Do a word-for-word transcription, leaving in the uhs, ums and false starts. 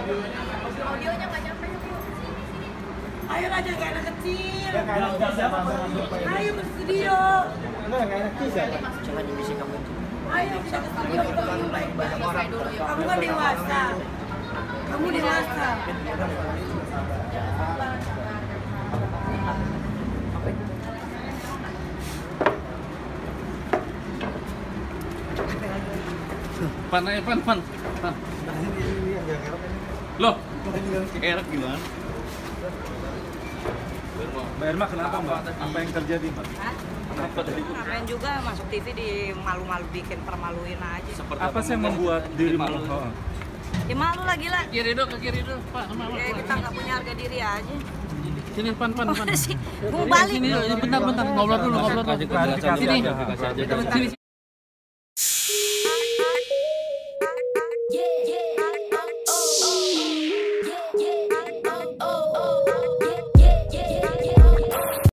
Audionya nggak nyampe. Ayo aja kayak anak kecil. Ya kayak anak kecil siapa? Ayo ke studio. Enggak, kayak anak kecil siapa? Coba di misi kamu. Ayo kita ke studio. Banyak orang. Kamu kan dewasa. Kamu dewasa. Pan aja, pan, pan, pan. Loh, kerok gimana? Mbak Irma kenapa Mbak? Apa yang terjadi Mbak? Kenapa tadi? Ngapain juga masuk T V di malu-malu bikin permaluin aja. Seperti Apa sih yang membuat dirimu malu? oh. Ya malu lah gila. Ke kiri dong, ke kiri dong, Pak. Sama, sama. Ya, kita nggak punya harga diri aja. Sini, pan, pan, pan. Oh, sih. Mau balik. Sini, bentar, bentar. Ngobrol dulu, ngobrol dulu. Sini. Sini. Yeah, yeah.